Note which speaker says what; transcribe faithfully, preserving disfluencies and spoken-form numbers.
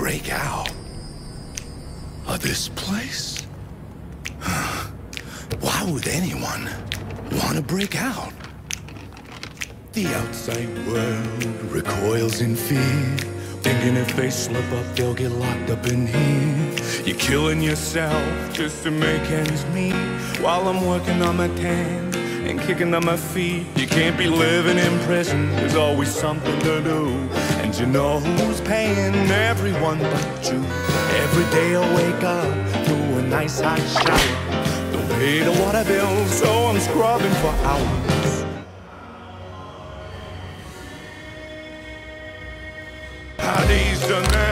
Speaker 1: break out of this place? Why would anyone want to break out? The outside world recoils in fear, thinking if they slip up, they'll get locked up in here. You're killing yourself just to make ends meet, while I'm working on my tan and kicking on my feet. You can't be living in prison, there's always something to do. And you know who's paying? Everyone but you. Every day I wake up to a nice hot shower. Don't pay the water bill, so I'm scrubbing for hours. How these done that?